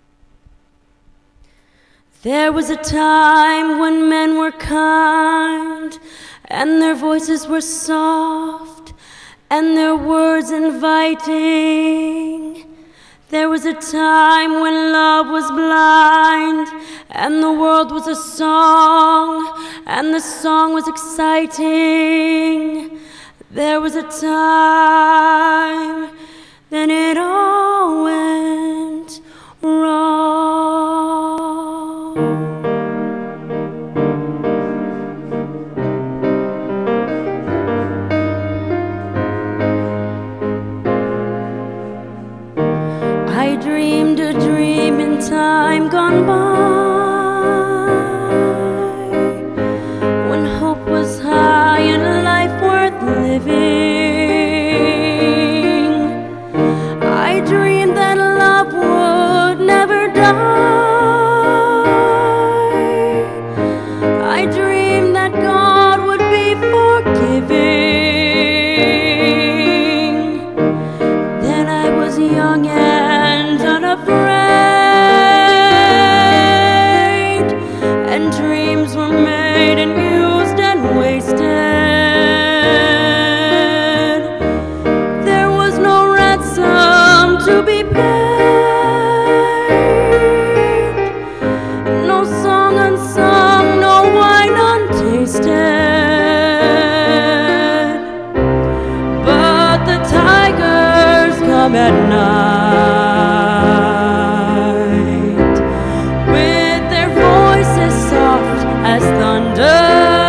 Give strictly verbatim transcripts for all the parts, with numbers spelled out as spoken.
There was a time when men were kind, and their voices were soft, and their words inviting. There was a time when love was blind, and the world was a song, and the song was exciting. There was a time, then it all went wrong. I dreamed a dream in time gone by, when hope was high and life worth living. I dreamed that love would never die. I dreamed that God would be forgiving. Then I was young and unafraid, and dreams were made and used and wasted. There was no ransom to be paid, no song unsung, no wine untasted. But the tigers come at night, with their voices soft as thunder,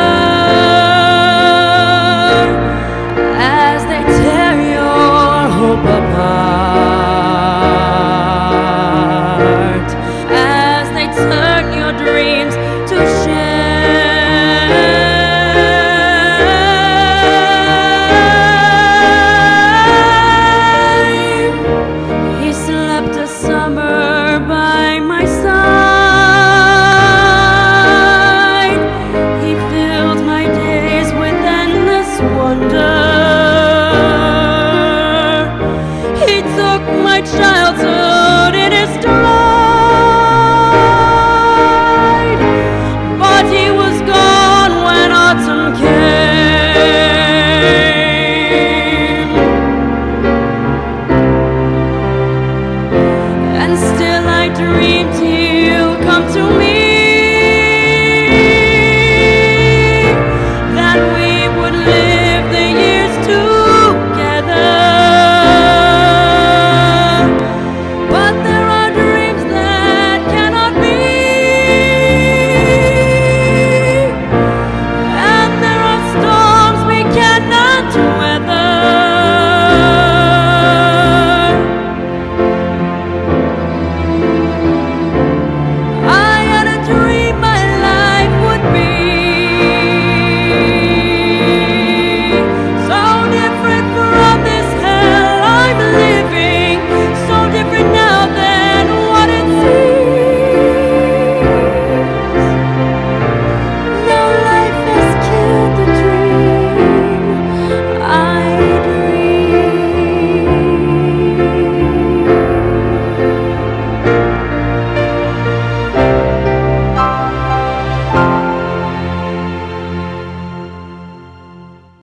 as they tear your hope apart, as they turn your dreams to shame. He slept a summer by my side. He filled my days with endless wonder. He took my childhood in his